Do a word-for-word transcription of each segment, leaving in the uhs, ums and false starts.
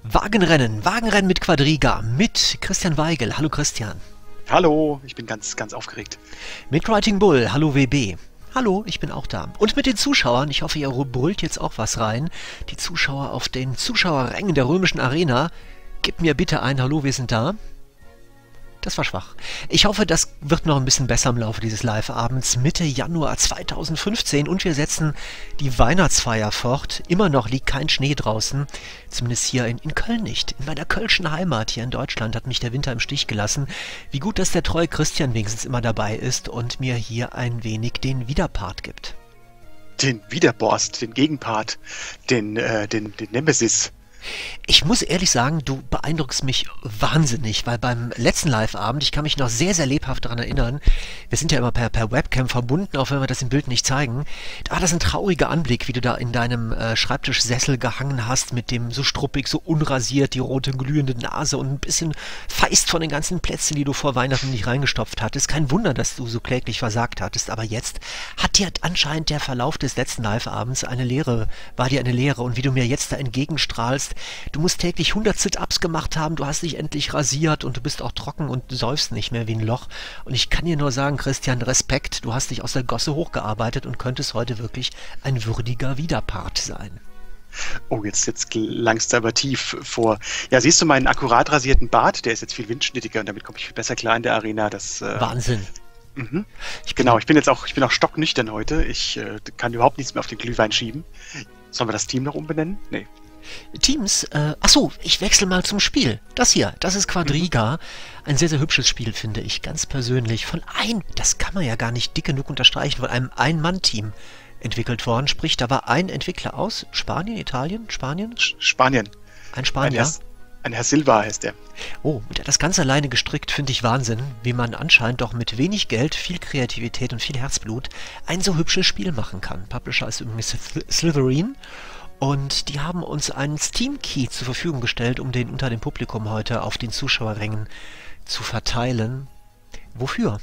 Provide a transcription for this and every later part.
Wagenrennen, Wagenrennen mit Quadriga, mit Christian Weigel. Hallo Christian. Hallo, ich bin ganz, ganz aufgeregt. Mit Writing Bull, hallo W B. Hallo, ich bin auch da. Und mit den Zuschauern, ich hoffe, ihr brüllt jetzt auch was rein. Die Zuschauer auf den Zuschauerrängen der römischen Arena. Gebt mir bitte ein Hallo, wir sind da. Das war schwach. Ich hoffe, das wird noch ein bisschen besser im Laufe dieses Live-Abends Mitte Januar zweitausendfünfzehn und wir setzen die Weihnachtsfeier fort. Immer noch liegt kein Schnee draußen, zumindest hier in, in Köln nicht. In meiner kölschen Heimat hier in Deutschland hat mich der Winter im Stich gelassen. Wie gut, dass der treue Christian wenigstens immer dabei ist und mir hier ein wenig den Widerpart gibt. Den Widerborst, den Gegenpart, den, äh, den, den Nemesis. Ich muss ehrlich sagen, du beeindruckst mich wahnsinnig, weil beim letzten Live-Abend, ich kann mich noch sehr, sehr lebhaft daran erinnern, wir sind ja immer per, per Webcam verbunden, auch wenn wir das im Bild nicht zeigen, da war das ein trauriger Anblick, wie du da in deinem äh, Schreibtischsessel gehangen hast, mit dem so struppig, so unrasiert, die rote glühende Nase und ein bisschen feist von den ganzen Plätzchen, die du vor Weihnachten nicht reingestopft hattest. Kein Wunder, dass du so kläglich versagt hattest, aber jetzt hat dir anscheinend der Verlauf des letzten Live-Abends eine Lehre, war dir eine Lehre und wie du mir jetzt da entgegenstrahlst. Du musst täglich hundert Sit-Ups gemacht haben, du hast dich endlich rasiert und du bist auch trocken und säufst nicht mehr wie ein Loch. Und ich kann dir nur sagen, Christian, Respekt, du hast dich aus der Gosse hochgearbeitet und könntest heute wirklich ein würdiger Widerpart sein. Oh, jetzt, jetzt langst du aber tief vor. Ja, siehst du meinen akkurat rasierten Bart? Der ist jetzt viel windschnittiger und damit komme ich viel besser klar in der Arena. Das, äh Wahnsinn. Mhm. Ich genau, ich bin jetzt auch, ich bin auch stocknüchtern heute. Ich äh, kann überhaupt nichts mehr auf den Glühwein schieben. Sollen wir das Team noch umbenennen? Nee. Teams, äh, achso, ich wechsle mal zum Spiel. Das hier, das ist Quadriga. Ein sehr, sehr hübsches Spiel, finde ich, ganz persönlich. Von ein, das kann man ja gar nicht dick genug unterstreichen, von einem Ein-Mann-Team entwickelt worden. Sprich, da war ein Entwickler aus Spanien, Italien, Spanien? Spanien. Ein Spanier? Ein Herr, ein Herr Silva heißt der. Oh, der hat das ganz alleine gestrickt, finde ich Wahnsinn, wie man anscheinend doch mit wenig Geld, viel Kreativität und viel Herzblut ein so hübsches Spiel machen kann. Publisher ist übrigens Slytherin. Und die haben uns einen Steam-Key zur Verfügung gestellt, um den unter dem Publikum heute auf den Zuschauerrängen zu verteilen. Wofür?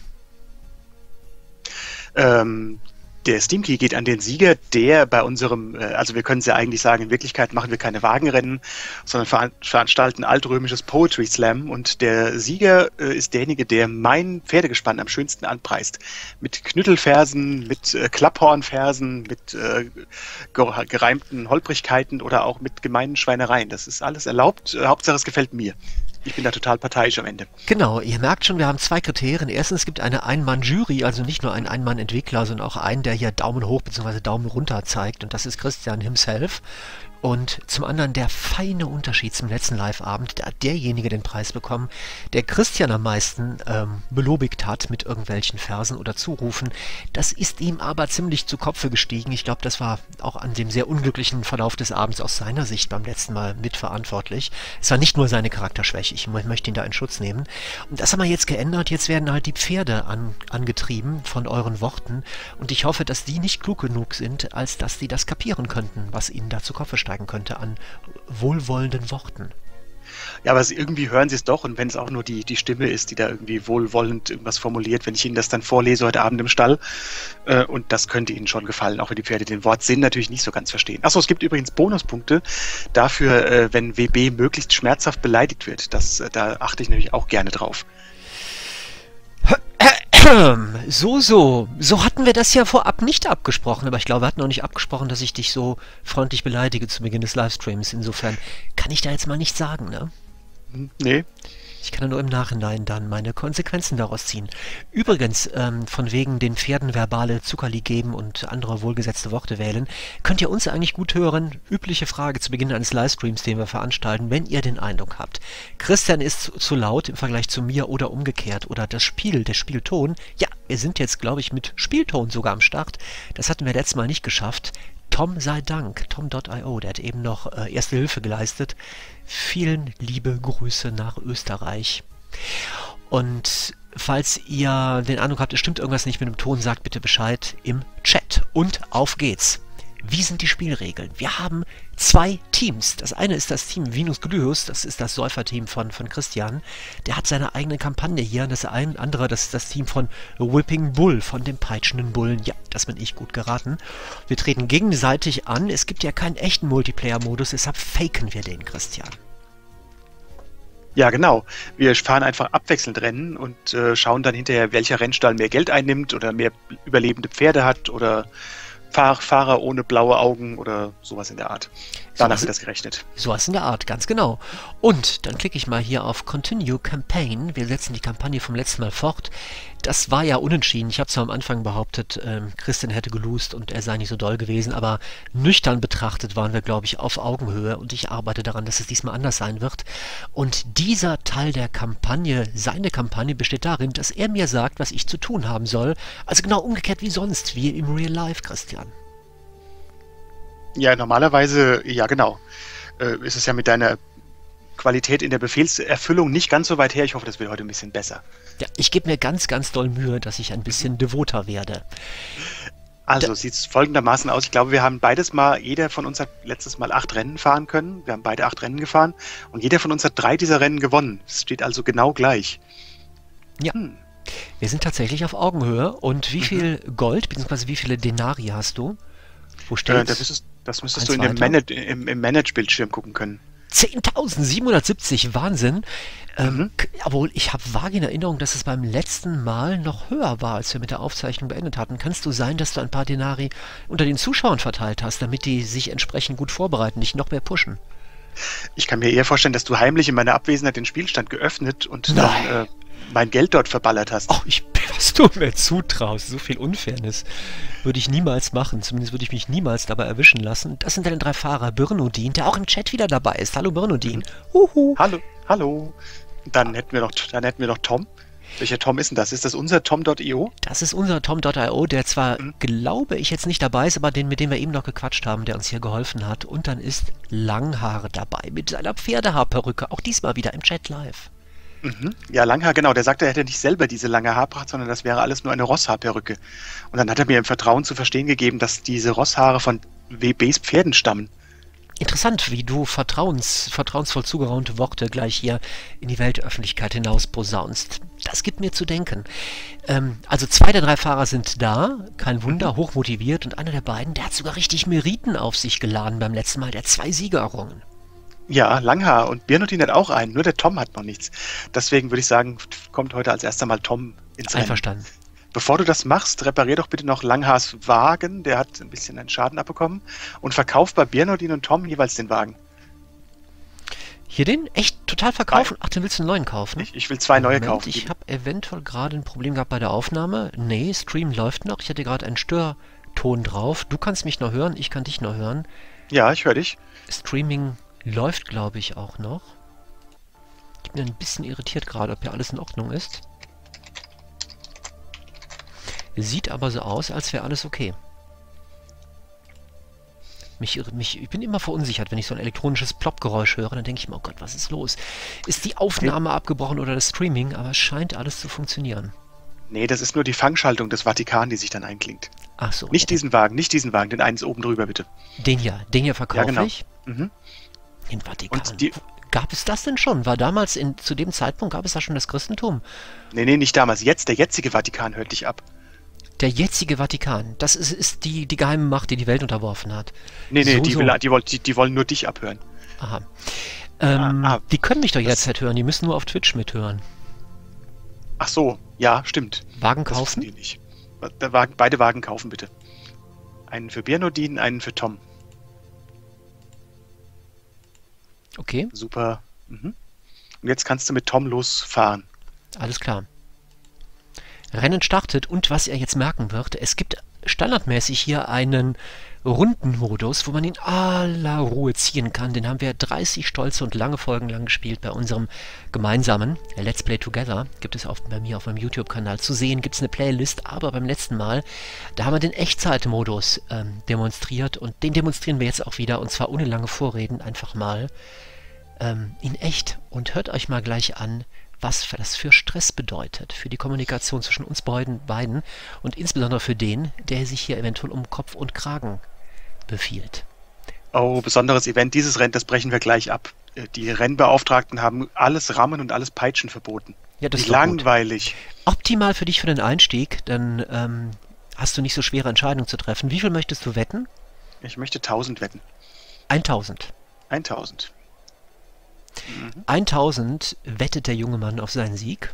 Ähm, der Steam-Key geht an den Sieger, der bei unserem, also wir können es ja eigentlich sagen, in Wirklichkeit machen wir keine Wagenrennen, sondern veranstalten altrömisches Poetry Slam und der Sieger äh, ist derjenige, der mein Pferdegespann am schönsten anpreist. Mit Knüttelfersen, mit äh, Klapphornfersen, mit äh, gereimten Holprigkeiten oder auch mit gemeinen Schweinereien. Das ist alles erlaubt, äh, Hauptsache es gefällt mir. Ich bin da total parteiisch am Ende. Genau, ihr merkt schon, wir haben zwei Kriterien. Erstens, es gibt eine Ein-Mann-Jury, also nicht nur einen Ein-Mann-Entwickler, sondern auch einen, der hier Daumen hoch bzw. Daumen runter zeigt. Und das ist Christian himself. Und zum anderen der feine Unterschied zum letzten Live-Abend. Da hat derjenige den Preis bekommen, der Christian am meisten ähm, belobigt hat mit irgendwelchen Versen oder Zurufen. Das ist ihm aber ziemlich zu Kopfe gestiegen. Ich glaube, das war auch an dem sehr unglücklichen Verlauf des Abends aus seiner Sicht beim letzten Mal mitverantwortlich. Es war nicht nur seine Charakterschwäche. Ich möchte ihn da in Schutz nehmen. Und das haben wir jetzt geändert. Jetzt werden halt die Pferde an, angetrieben von euren Worten. Und ich hoffe, dass die nicht klug genug sind, als dass die das kapieren könnten, was ihnen da zu Kopfe steigt könnte an wohlwollenden Worten. Ja, aber irgendwie hören sie es doch und wenn es auch nur die, die Stimme ist, die da irgendwie wohlwollend irgendwas formuliert, wenn ich ihnen das dann vorlese heute Abend im Stall äh, und das könnte ihnen schon gefallen, auch wenn die Pferde den Wortsinn natürlich nicht so ganz verstehen. Achso, es gibt übrigens Bonuspunkte dafür, äh, wenn W B möglichst schmerzhaft beleidigt wird. Das, äh, da achte ich nämlich auch gerne drauf. So, so. So hatten wir das ja vorab nicht abgesprochen, aber ich glaube, wir hatten auch nicht abgesprochen, dass ich dich so freundlich beleidige zu Beginn des Livestreams. Insofern kann ich da jetzt mal nichts sagen, ne? Nee. Ich kann nur im Nachhinein dann meine Konsequenzen daraus ziehen. Übrigens, ähm, von wegen den Pferden verbale Zuckerli geben und andere wohlgesetzte Worte wählen, könnt ihr uns eigentlich gut hören. Übliche Frage zu Beginn eines Livestreams, den wir veranstalten, wenn ihr den Eindruck habt. Christian ist zu, zu laut im Vergleich zu mir oder umgekehrt. Oder das Spiel, der Spielton. Ja, wir sind jetzt, glaube ich, mit Spielton sogar am Start. Das hatten wir letztes Mal nicht geschafft. Tom sei Dank, tom Punkt i o, der hat eben noch äh, Erste Hilfe geleistet. Vielen liebe Grüße nach Österreich. Und falls ihr den Eindruck habt, es stimmt irgendwas nicht mit dem Ton, sagt bitte Bescheid im Chat. Und auf geht's. Wie sind die Spielregeln? Wir haben zwei Teams. Das eine ist das Team Vinus Glyus, das ist das Säuferteam von, von Christian. Der hat seine eigene Kampagne hier. Und das ein andere, das ist das Team von Whipping Bull, von dem peitschenden Bullen. Ja, das bin ich gut geraten. Wir treten gegenseitig an. Es gibt ja keinen echten Multiplayer-Modus, deshalb faken wir den, Christian. Ja, genau. Wir fahren einfach abwechselnd Rennen und äh, schauen dann hinterher, welcher Rennstall mehr Geld einnimmt oder mehr überlebende Pferde hat oder Fahr Fahrer ohne blaue Augen oder sowas in der Art. Danach wird das gerechnet. Sowas in der Art, ganz genau. Und dann klicke ich mal hier auf Continue Campaign. Wir setzen die Kampagne vom letzten Mal fort. Das war ja unentschieden. Ich habe zwar am Anfang behauptet, ähm, Christian hätte gelost und er sei nicht so doll gewesen, aber nüchtern betrachtet waren wir, glaube ich, auf Augenhöhe und ich arbeite daran, dass es diesmal anders sein wird. Und dieser Teil der Kampagne, seine Kampagne, besteht darin, dass er mir sagt, was ich zu tun haben soll. Also genau umgekehrt wie sonst, wie im Real Life, Christian. Ja, normalerweise, ja genau, äh, ist es ja mit deiner Qualität in der Befehlserfüllung nicht ganz so weit her. Ich hoffe, das wird heute ein bisschen besser. Ja, ich gebe mir ganz, ganz doll Mühe, dass ich ein bisschen devoter werde. Also Da, sieht es folgendermaßen aus. Ich glaube, wir haben beides mal, jeder von uns hat letztes Mal acht Rennen fahren können. Wir haben beide acht Rennen gefahren und jeder von uns hat drei dieser Rennen gewonnen. Es steht also genau gleich. ja, Hm. wir sind tatsächlich auf Augenhöhe. Und wie Mhm. viel Gold, beziehungsweise wie viele Denari hast du? Wo Äh, da steht's? müsstest, das müsstest Eins du in dem weiter? Manage, im, im Manage-Bildschirm gucken können. zehntausendsiebenhundertsiebzig, Wahnsinn. Ähm, Mhm. k- obwohl, ich habe vage in Erinnerung, dass es beim letzten Mal noch höher war, als wir mit der Aufzeichnung beendet hatten. Kann es so sein, dass du ein paar Denari unter den Zuschauern verteilt hast, damit die sich entsprechend gut vorbereiten, dich noch mehr pushen? Ich kann mir eher vorstellen, dass du heimlich in meiner Abwesenheit den Spielstand geöffnet und Nein. dann äh, mein Geld dort verballert hast. Ach, ich, was du mir zutraust, so viel Unfairness würde ich niemals machen. Zumindest würde ich mich niemals dabei erwischen lassen. Das sind deine drei Fahrer. Birnodin, der auch im Chat wieder dabei ist. Hallo Birnodin. Huhu. Hallo, hallo. Dann hätten wir noch, dann hätten wir noch Tom. Welcher Tom ist denn das? Ist das unser Tom Punkt i o? Das ist unser Tom Punkt i o, der zwar, Mhm. glaube ich, jetzt nicht dabei ist, aber den, mit dem wir eben noch gequatscht haben, der uns hier geholfen hat. Und dann ist Langhaar dabei mit seiner Pferdehaarperücke. Auch diesmal wieder im Chat live. Mhm. Ja, Langhaar, genau. Der sagte, er hätte nicht selber diese lange Haarpracht, sondern das wäre alles nur eine Rosshaarperücke. Und dann hat er mir im Vertrauen zu verstehen gegeben, dass diese Rosshaare von W Bs Pferden stammen. Interessant, wie du vertrauens, vertrauensvoll zugeraunte Worte gleich hier in die Weltöffentlichkeit hinaus posaunst. Das gibt mir zu denken. Ähm, also zwei der drei Fahrer sind da, kein Wunder, hochmotiviert. Und einer der beiden, der hat sogar richtig Meriten auf sich geladen beim letzten Mal, der hat zwei Siege errungen. Ja, Langhaar und Birnotin hat auch einen, nur der Tom hat noch nichts. Deswegen würde ich sagen, kommt heute als erster Mal Tom ins Rennen. Einverstanden. Bevor du das machst, reparier doch bitte noch Langhaars Wagen, der hat ein bisschen einen Schaden abbekommen, und verkauf bei Birnodin und Tom jeweils den Wagen. Hier den? Echt total verkaufen? Ach, den willst du einen neuen kaufen? Ich, ich will zwei neue Moment, kaufen. ich habe eventuell gerade ein Problem gehabt bei der Aufnahme. Nee, Stream läuft noch. Ich hatte gerade einen Störton drauf. Du kannst mich noch hören, ich kann dich noch hören. Ja, ich höre dich. Streaming läuft, glaube ich, auch noch. Ich bin ein bisschen irritiert gerade, ob hier alles in Ordnung ist. Sieht aber so aus, als wäre alles okay. Mich, irr- mich, ich bin immer verunsichert, wenn ich so ein elektronisches Plopp-Geräusch höre. Dann denke ich mir, oh Gott, was ist los? Ist die Aufnahme abgebrochen oder das Streaming? Aber es scheint alles zu funktionieren. Nee, das ist nur die Fangschaltung des Vatikan, die sich dann einklingt. Ach so. Nicht diesen Wagen, nicht diesen Wagen, den eins oben drüber, bitte. Den hier, den hier verkaufe Ja, genau. ich. Mhm. Den Vatikan. Und die- Gab es das denn schon? War damals, in, zu dem Zeitpunkt, gab es da schon das Christentum? Nee, nee, nicht damals. Jetzt, der jetzige Vatikan hört dich ab. Der jetzige Vatikan, das ist, ist die, die geheime Macht, die die Welt unterworfen hat. Nee, nee, So, die, so. will, die, wollen- die, die wollen nur dich abhören. Aha. Ähm, Ah, ah, die können mich doch das- jederzeit hören, die müssen nur auf Twitch mithören. Ach so, ja, stimmt. Wagen Das wissen kaufen? die nicht. Der Wagen, beide Wagen kaufen, bitte. Einen für Birnodin, einen für Tom. Okay, Super. Mhm. Und jetzt kannst du mit Tom losfahren. alles klar. Rennen startet und was er jetzt merken wird, es gibt standardmäßig hier einen Rundenmodus, wo man in aller Ruhe ziehen kann. Den haben wir dreißig stolze und lange Folgen lang gespielt bei unserem gemeinsamen Let's Play Together. Gibt es auch bei mir auf meinem YouTube-Kanal zu sehen, gibt es eine Playlist, aber beim letzten Mal, da haben wir den Echtzeitmodus ähm, demonstriert und den demonstrieren wir jetzt auch wieder und zwar ohne lange Vorreden, einfach mal ähm, in echt. Und hört euch mal gleich an, was für das für Stress bedeutet, für die Kommunikation zwischen uns beiden, beiden und insbesondere für den, der sich hier eventuell um Kopf und Kragen befiehlt. Oh, besonderes Event. Dieses Rennen, das brechen wir gleich ab. Äh, Die Rennbeauftragten haben alles Rammen und alles Peitschen verboten. Ja, das Wie ist doch gut. langweilig. Optimal für dich für den Einstieg, dann ähm, hast du nicht so schwere Entscheidungen zu treffen. Wie viel möchtest du wetten? Ich möchte tausend wetten. tausend. tausend. Mhm. tausend wettet der junge Mann auf seinen Sieg.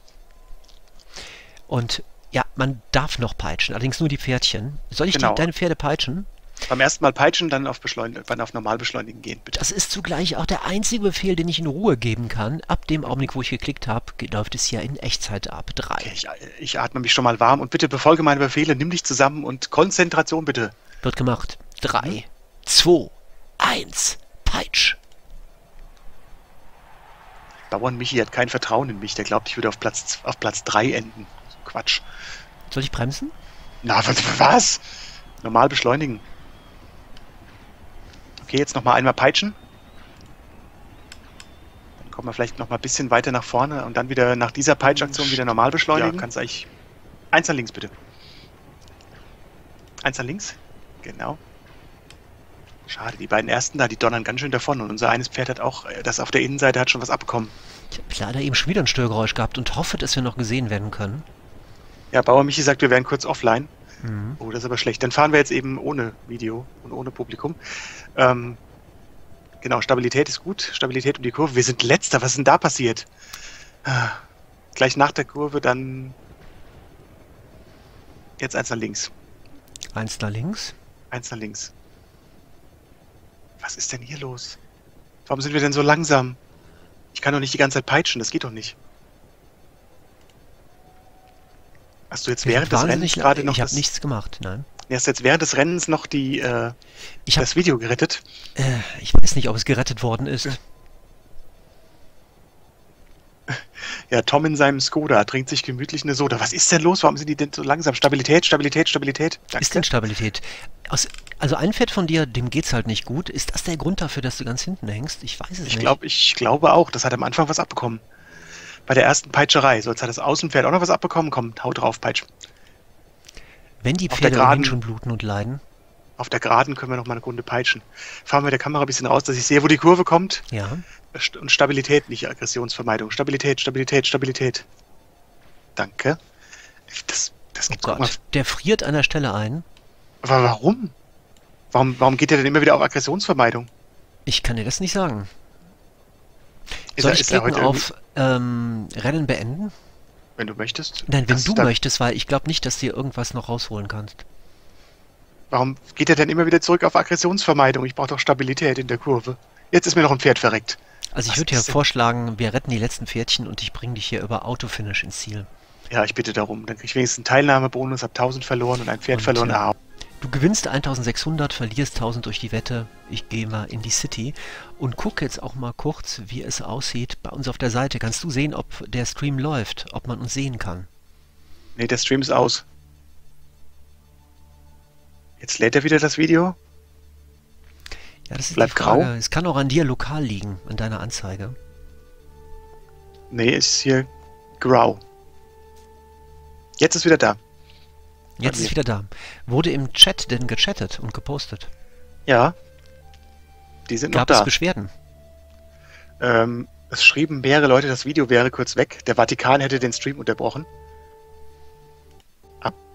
Und ja, man darf noch peitschen, allerdings nur die Pferdchen. Soll ich Genau. die, deine Pferde peitschen? Beim ersten Mal peitschen, dann auf, Beschleun dann auf Normalbeschleunigen gehen, bitte. Das ist zugleich auch der einzige Befehl, den ich in Ruhe geben kann. Ab dem Augenblick, wo ich geklickt habe, läuft es hier in Echtzeit ab. Drei. Okay, ich, ich atme mich schon mal warm und bitte befolge meine Befehle, nimm dich zusammen und Konzentration bitte. Wird gemacht. Drei, zwei, eins, peitsch. Bauern Michi hat kein Vertrauen in mich, der glaubt, ich würde auf Platz, auf Platz drei enden. Quatsch. Soll ich bremsen? Na, was? was? Normal beschleunigen. Okay, jetzt nochmal einmal peitschen. Dann kommen wir vielleicht nochmal ein bisschen weiter nach vorne und dann wieder nach dieser Peitschaktion wieder normal beschleunigen. Ja, kannst eigentlich... Eins nach links, bitte. Eins nach links. Genau. Schade, die beiden ersten da, die donnern ganz schön davon und unser eines Pferd hat auch, das auf der Innenseite hat schon was abbekommen. Ich habe leider eben schon wieder ein Störgeräusch gehabt und hoffe, dass wir noch gesehen werden können. Ja, Bauer Michi sagt, wir wären kurz offline. Mhm. Oh, das ist aber schlecht. Dann fahren wir jetzt eben ohne Video und ohne Publikum. Ähm, genau, Stabilität ist gut. Stabilität um die Kurve. Wir sind letzter. Was ist denn da passiert? Ah, gleich nach der Kurve dann... Jetzt eins nach links. Eins nach links. Eins nach links. Was ist denn hier los? Warum sind wir denn so langsam? Ich kann doch nicht die ganze Zeit peitschen. Das geht doch nicht. Hast du jetzt während des Rennens gerade noch... Ich habe nichts gemacht, nein. Hast du jetzt während des Rennens noch die, äh, ich hab, das Video gerettet? Äh, ich weiß nicht, ob es gerettet worden ist. Ja, Tom in seinem Skoda trinkt sich gemütlich eine Soda. Was ist denn los? Warum sind die denn so langsam? Stabilität, Stabilität, Stabilität. Danke. Ist denn Stabilität? Aus, also ein Pferd von dir, dem geht's halt nicht gut. Ist das der Grund dafür, dass du ganz hinten hängst? Ich weiß es ich nicht. Glaub, ich glaube auch. Das hat am Anfang was abbekommen. Bei der ersten Peitscherei. So, jetzt hat das Außenpferd auch noch was abbekommen. Komm, hau drauf, Peitsch. Wenn die Pferde ohnehin schon bluten und leiden. Auf der Geraden können wir noch mal eine Runde peitschen. Fahren wir mit der Kamera ein bisschen raus, dass ich sehe, wo die Kurve kommt. Ja. Und Stabilität, nicht Aggressionsvermeidung. Stabilität, Stabilität, Stabilität. Danke. Das, das oh Gott, mal. Der friert an der Stelle ein. Aber warum? Warum, warum geht der denn immer wieder auf Aggressionsvermeidung? Ich kann dir das nicht sagen. Ist Soll er, ich ist er klicken heute auf ähm, Rennen beenden? Wenn du möchtest. Nein, wenn das du möchtest, weil ich glaube nicht, dass du dir irgendwas noch rausholen kannst. Warum geht er denn immer wieder zurück auf Aggressionsvermeidung? Ich brauche doch Stabilität in der Kurve. Jetzt ist mir noch ein Pferd verreckt. Also ich würde ja vorschlagen, wir retten die letzten Pferdchen und ich bringe dich hier über Autofinish ins Ziel. Ja, ich bitte darum. Dann kriege ich wenigstens einen Teilnahmebonus, habe tausend verloren und ein Pferd und, verloren. Ah. Du gewinnst eintausendsechshundert, verlierst tausend durch die Wette. Ich gehe mal in die City und gucke jetzt auch mal kurz, wie es aussieht. Bei uns auf der Seite kannst du sehen, ob der Stream läuft, ob man uns sehen kann. Nee, der Stream ist aus. Jetzt lädt er wieder das Video. Ja, das ist Bleibt die Frage. grau. Es kann auch an dir lokal liegen, an deiner Anzeige. Nee, ist hier grau. Jetzt ist wieder da. Jetzt ist wieder da. Wurde im Chat denn gechattet und gepostet? Ja. Die sind Gab noch da. Gab es Beschwerden? Ähm, es schrieben mehrere Leute, das Video wäre kurz weg. Der Vatikan hätte den Stream unterbrochen. Ab.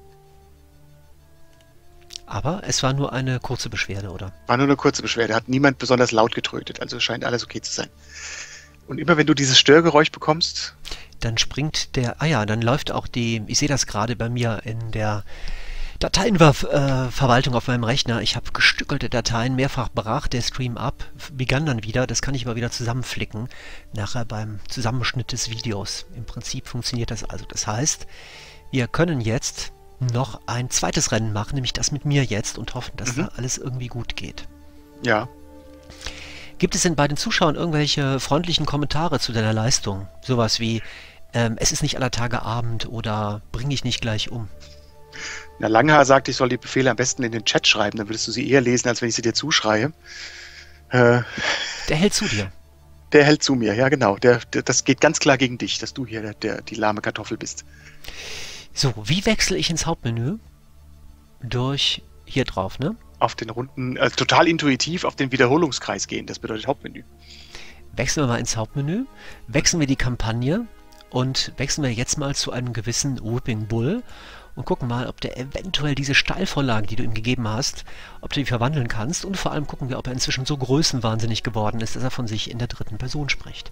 Aber es war nur eine kurze Beschwerde, oder? War nur eine kurze Beschwerde. Hat niemand besonders laut getrötet. Also scheint alles okay zu sein. Und immer wenn du dieses Störgeräusch bekommst... Dann springt der... Ah ja, dann läuft auch die... Ich sehe das gerade bei mir in der Dateienverwaltung auf meinem Rechner. Ich habe gestückelte Dateien, mehrfach brach der Stream ab, begann dann wieder. Das kann ich aber wieder zusammenflicken, nachher beim Zusammenschnitt des Videos. Im Prinzip funktioniert das also. Das heißt, wir können jetzt noch ein zweites Rennen machen, nämlich das mit mir jetzt und hoffen, dass mhm. da alles irgendwie gut geht. Ja. Gibt es denn bei den Zuschauern irgendwelche freundlichen Kommentare zu deiner Leistung? Sowas wie, ähm, es ist nicht aller Tage Abend oder bring ich nicht gleich um? Na, Langhaar sagt, ich soll die Befehle am besten in den Chat schreiben, dann würdest du sie eher lesen, als wenn ich sie dir zuschreie. Äh, der hält zu dir. Der hält zu mir, ja genau. Der, der, das geht ganz klar gegen dich, dass du hier der, der, die lahme Kartoffel bist. So, wie wechsle ich ins Hauptmenü? Durch hier drauf, ne? Auf den runden, also total intuitiv auf den Wiederholungskreis gehen, das bedeutet Hauptmenü. Wechseln wir mal ins Hauptmenü, wechseln wir die Kampagne und wechseln wir jetzt mal zu einem gewissen Whipping Bull und gucken mal, ob der eventuell diese Steilvorlagen, die du ihm gegeben hast, ob du die verwandeln kannst. Und vor allem gucken wir, ob er inzwischen so größenwahnsinnig geworden ist, dass er von sich in der dritten Person spricht.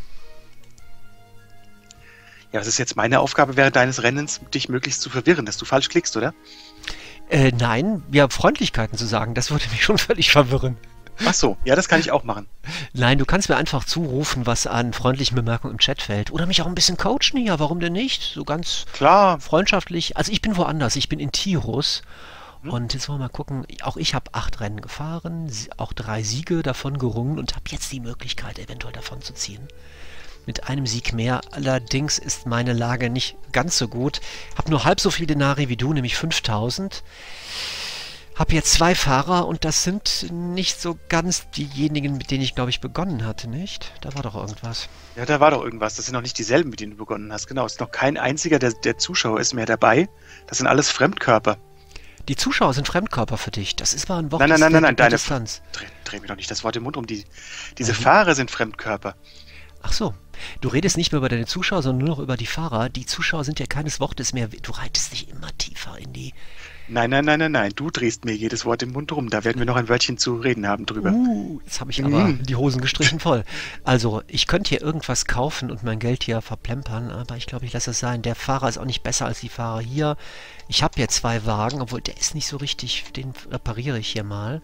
Ja, was ist jetzt meine Aufgabe während deines Rennens, dich möglichst zu verwirren, dass du falsch klickst, oder? Äh, nein, ja, Freundlichkeiten zu sagen, das würde mich schon völlig verwirren. Ach so, ja, das kann ich auch machen. Nein, du kannst mir einfach zurufen, was an freundlichen Bemerkungen im Chat fällt. Oder mich auch ein bisschen coachen, ja, warum denn nicht? So ganz Klar. freundschaftlich. Also ich bin woanders, ich bin in Tirus. Hm. Und jetzt wollen wir mal gucken, auch ich habe acht Rennen gefahren, auch drei Siege davon gerungen und habe jetzt die Möglichkeit, eventuell davon zu ziehen. Mit einem Sieg mehr. Allerdings ist meine Lage nicht ganz so gut. Hab nur halb so viel Denari wie du, nämlich fünftausend. Hab jetzt zwei Fahrer und das sind nicht so ganz diejenigen, mit denen ich, glaube ich, begonnen hatte, nicht? Da war doch irgendwas. Ja, da war doch irgendwas. Das sind noch nicht dieselben, mit denen du begonnen hast. Genau, es ist noch kein einziger der, der Zuschauer ist mehr dabei. Das sind alles Fremdkörper. Die Zuschauer sind Fremdkörper für dich. Das ist mal ein Wort. Nein, nein, nein, nein, nein, deine Distanz. Dreh, dreh mir doch nicht das Wort im Mund um. Die, diese Mhm. Fahrer sind Fremdkörper. Ach so. Du redest nicht mehr über deine Zuschauer, sondern nur noch über die Fahrer. Die Zuschauer sind ja keines Wortes mehr. Du reitest dich immer tiefer in die... Nein, nein, nein, nein, nein. Du drehst mir jedes Wort im Mund rum. Da werden wir noch ein Wörtchen zu reden haben drüber. Uh, jetzt habe ich aber Mhm. die Hosen gestrichen voll. Also, ich könnte hier irgendwas kaufen und mein Geld hier verplempern, aber ich glaube, ich lasse es sein. Der Fahrer ist auch nicht besser als die Fahrer hier. Ich habe hier zwei Wagen, obwohl der ist nicht so richtig. Den repariere ich hier mal.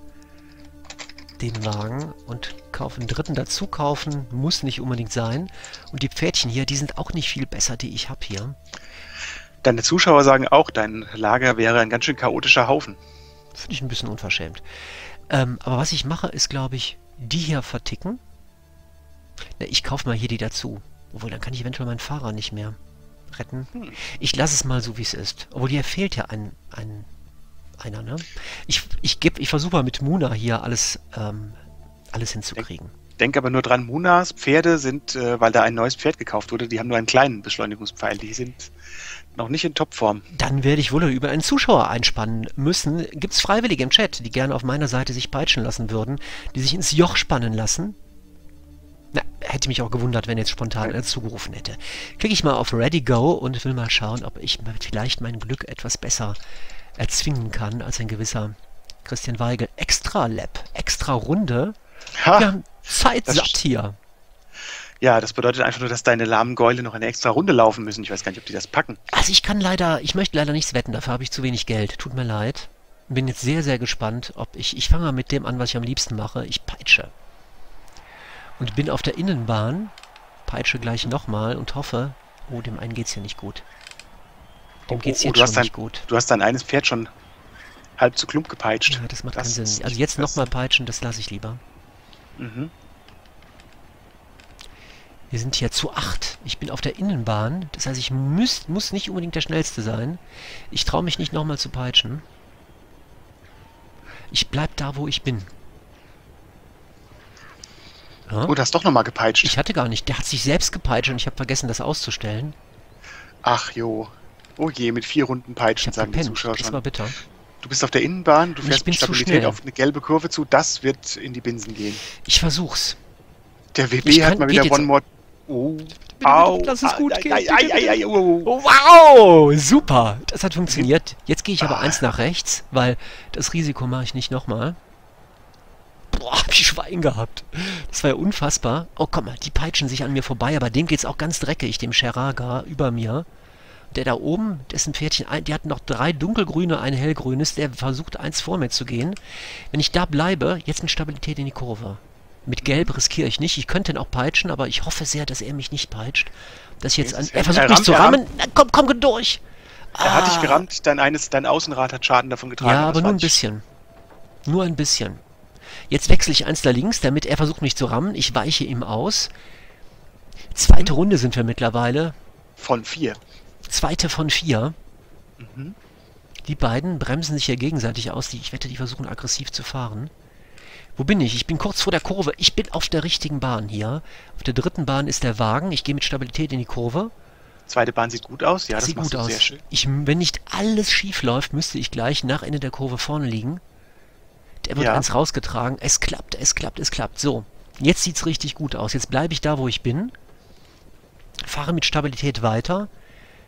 Den Wagen und kaufe einen dritten dazu kaufen. Muss nicht unbedingt sein. Und die Pferdchen hier, die sind auch nicht viel besser, die ich habe hier. Deine Zuschauer sagen auch, dein Lager wäre ein ganz schön chaotischer Haufen. Finde ich ein bisschen unverschämt. Ähm, aber was ich mache, ist, glaube ich, die hier verticken. Na, ich kaufe mal hier die dazu. Obwohl, dann kann ich eventuell meinen Fahrer nicht mehr retten. Hm. Ich lasse es mal so, wie es ist. Obwohl, hier fehlt ja ein, ein, einer, ne? Ich, ich, geb- ich versuche mal mit Muna hier alles, ähm, alles hinzukriegen. Denk aber nur dran, Munas Pferde sind, äh, weil da ein neues Pferd gekauft wurde, die haben nur einen kleinen Beschleunigungspfeil. Die sind noch nicht in Topform. Dann werde ich wohl über einen Zuschauer einspannen müssen. Gibt es Freiwillige im Chat, die gerne auf meiner Seite sich peitschen lassen würden, die sich ins Joch spannen lassen? Na, hätte mich auch gewundert, wenn jetzt spontan einer zugerufen hätte. Klicke ich mal auf Ready Go und will mal schauen, ob ich vielleicht mein Glück etwas besser erzwingen kann als ein gewisser Christian Weigel. Extra Lap, extra Runde. Ha, Wir haben Zeit das satt st- hier. ja, das bedeutet einfach nur, dass deine lahmen Gäule noch eine extra Runde laufen müssen. Ich weiß gar nicht, ob die das packen. Also ich kann leider, ich möchte leider nichts wetten, dafür habe ich zu wenig Geld. Tut mir leid. Bin jetzt sehr, sehr gespannt, ob ich, ich fange mal mit dem an, was ich am liebsten mache. Ich peitsche. Und bin auf der Innenbahn, peitsche gleich nochmal und hoffe, oh, dem einen geht's hier nicht gut. Dem Oh, geht's oh, jetzt du hast schon dein- nicht gut. Du hast dein eines Pferd schon halb zu Klump gepeitscht. Ja, das macht Das keinen Sinn. ist Also nicht jetzt das- nochmal peitschen, das lasse ich lieber. Mhm. Wir sind hier zu acht. Ich bin auf der Innenbahn. Das heißt, ich müß, muss nicht unbedingt der Schnellste sein. Ich traue mich nicht nochmal zu peitschen. Ich bleib da, wo ich bin. Ja? Oh, du hast doch nochmal gepeitscht. Ich hatte gar nicht. Der hat sich selbst gepeitscht und ich habe vergessen, das auszustellen. Ach jo. Oh je, mit vier Runden Ich Peitschen, habe sagen die gepennt. Zuschauer Das schon. war bitter. Du bist auf der Innenbahn, du Und ich fährst bin mit zu Stabilität schnell. auf eine gelbe Kurve zu. Das wird in die Binsen gehen. Ich versuch's. Der W Ich B kann- hat mal geht wieder jetzt- One More... Oh. bitte, Au. lass es gut Ai, gehen, ai, bitte, ai, bitte. ai, ai, oh. Oh, wow! Super! Das hat funktioniert. Jetzt gehe ich aber Ah. eins nach rechts, weil das Risiko mache ich nicht nochmal. Boah, hab ich Schwein gehabt. Das war ja unfassbar. Oh, guck mal, die peitschen sich an mir vorbei, aber dem geht's auch ganz dreckig, dem Cheraga über mir. Der da oben, dessen Pferdchen, ein- die hat noch drei dunkelgrüne, ein hellgrünes, der versucht eins vor mir zu gehen. Wenn ich da bleibe, jetzt mit Stabilität in die Kurve. Mit Gelb riskiere ich nicht. Ich könnte ihn auch peitschen, aber ich hoffe sehr, dass er mich nicht peitscht. Dass ich jetzt an, Jesus, er er versucht mich rammt, zu er rammen. Na, komm, komm, geh durch! Er hat dich Ah. gerammt, dein, eines, dein Außenrad hat Schaden davon getragen. Ja, das aber nur war ein nicht- bisschen. Nur ein bisschen. Jetzt wechsle ich eins da links, damit er versucht mich zu rammen. Ich weiche ihm aus. Zweite Runde sind wir mittlerweile. Von vier. Zweite von vier. Mhm. Die beiden bremsen sich ja gegenseitig aus. Die, ich wette, die versuchen aggressiv zu fahren. Wo bin ich? Ich bin kurz vor der Kurve. Ich bin auf der richtigen Bahn hier. Auf der dritten Bahn ist der Wagen. Ich gehe mit Stabilität in die Kurve. Zweite Bahn sieht gut aus. Ja, das Sieht machst gut du aus. sehr schön. Ich, wenn nicht alles schief läuft, müsste ich gleich nach Ende der Kurve vorne liegen. Der wird Ja. eins rausgetragen. Es klappt, es klappt, es klappt. So, jetzt sieht es richtig gut aus. Jetzt bleibe ich da, wo ich bin. Fahre mit Stabilität weiter.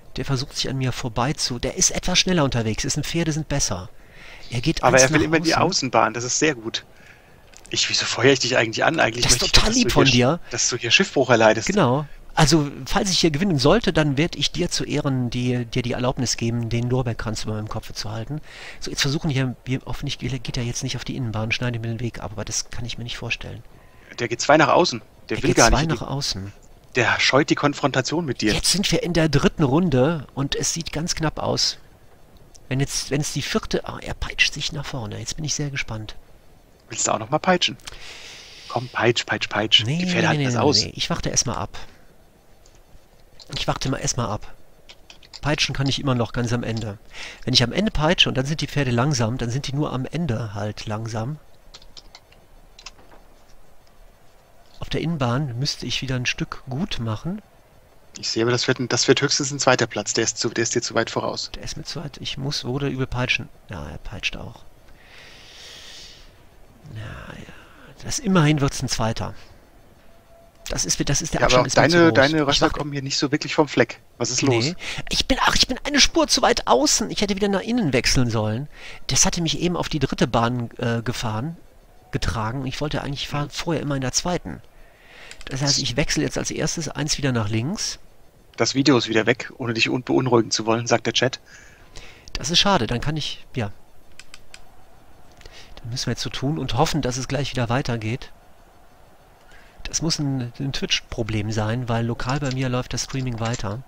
Der versucht sich an mir vorbei zu... Der ist etwas schneller unterwegs. Ist ein Pferde sind besser. Er geht Aber eins er will nach immer in die außen. Außenbahn, das ist sehr gut. Ich, wieso feuere ich dich eigentlich an? Eigentlich Das ist möchte ich total doch, dass lieb du von hier, dir. dass du hier Schiffbruch erleidest. Genau. Also, falls ich hier gewinnen sollte, dann werde ich dir zu Ehren die, dir die Erlaubnis geben, den Lorbeerkranz über meinem Kopf zu halten. So, jetzt versuchen hier, wir, hoffentlich geht er jetzt nicht auf die Innenbahn, schneide mir den Weg ab, aber das kann ich mir nicht vorstellen. Der geht zwei nach außen. Der Er will geht gar zwei nicht. nach außen. Der scheut die Konfrontation mit dir. Jetzt sind wir in der dritten Runde und es sieht ganz knapp aus. Wenn jetzt, wenn es die vierte... Ah, er peitscht sich nach vorne. Jetzt bin ich sehr gespannt. Willst du auch noch mal peitschen? Komm, peitsch, peitsch, peitsch. Nee, die nee, Pferde halten nee, das nee, aus. nee. Ich warte erstmal ab. Ich warte mal erstmal ab. Peitschen kann ich immer noch ganz am Ende. Wenn ich am Ende peitsche und dann sind die Pferde langsam, dann sind die nur am Ende halt langsam. Auf der Innenbahn müsste ich wieder ein Stück gut machen. Ich sehe aber, das wird, ein- das wird höchstens ein zweiter Platz. Der ist, zu, der ist dir zu weit voraus. Der ist mir zu weit. Ich muss oder übel peitschen. Ja, er peitscht auch. Ja, ja. Das immerhin wird es ein zweiter. Das ist, das ist der Ja, aber Abstand auch ist mir zu deine, groß. deine Ich Röster warte- kommen hier nicht so wirklich vom Fleck. Was ist los? Nee. Ich bin, ach, ich bin eine Spur zu weit außen. Ich hätte wieder nach innen wechseln sollen. Das hatte mich eben auf die dritte Bahn äh, gefahren, getragen. Ich wollte eigentlich fahr, vorher immer in der zweiten. Das heißt, ich wechsle jetzt als erstes eins wieder nach links. Das Video ist wieder weg, ohne dich un- beunruhigen zu wollen, sagt der Chat. Das ist schade. Dann kann ich, ja. Dann müssen wir jetzt so tun und hoffen, dass es gleich wieder weitergeht. Das muss ein, ein Twitch-Problem sein, weil lokal bei mir läuft das Streaming weiter.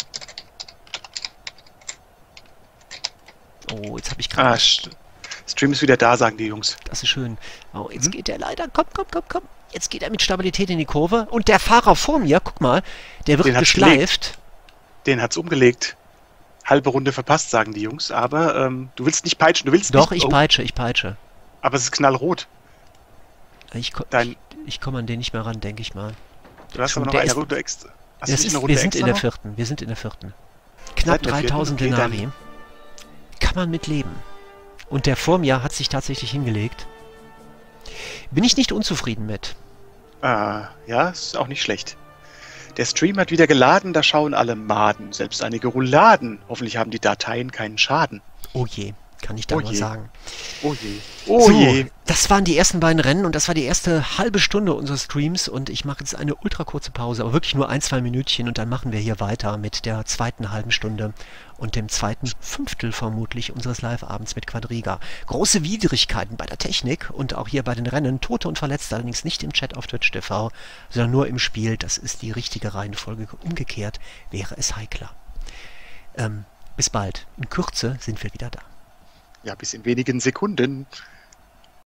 Oh, jetzt habe ich gerade... Ah, St- Stream ist wieder da, sagen die Jungs. Das ist schön. Oh, jetzt Mhm. geht er leider. Komm, komm, komm, komm. Jetzt geht er mit Stabilität in die Kurve. Und der Fahrer vor mir, guck mal, der wird Den hat's geschleift. Den hat's umgelegt. Halbe Runde verpasst, sagen die Jungs. Aber ähm, du willst nicht peitschen, du willst Doch, nicht... ich oh, peitsche, ich peitsche. aber es ist knallrot. Ich, ko Dein- ich, ich komme an den nicht mehr ran, denke ich mal. Du hast Schon, aber noch der eine ist- Runde extra. Hast du Das nicht ist, eine Runde wir sind extra in der noch? vierten. Wir sind in der vierten. Knapp in der vierten? dreitausend Okay, dann- Denari. Kann man mit leben. Und der vor mir hat sich tatsächlich hingelegt. Bin ich nicht unzufrieden mit. Ah, ja, ist auch nicht schlecht. Der Stream hat wieder geladen, da schauen alle Maden, selbst einige Rouladen. Hoffentlich haben die Dateien keinen Schaden. Oh je, kann ich da Oh nur je. sagen. Oh je. Oh so, je. das waren die ersten beiden Rennen und das war die erste halbe Stunde unseres Streams und ich mache jetzt eine ultra kurze Pause, aber wirklich nur ein, zwei Minütchen und dann machen wir hier weiter mit der zweiten halben Stunde und dem zweiten Fünftel vermutlich unseres Live-Abends mit Quadriga. Große Widrigkeiten bei der Technik und auch hier bei den Rennen, Tote und Verletzte, allerdings nicht im Chat auf Twitch T V, sondern nur im Spiel. Das ist die richtige Reihenfolge. Umgekehrt wäre es heikler. Ähm, bis bald. In Kürze sind wir wieder da. Ja, bis in wenigen Sekunden.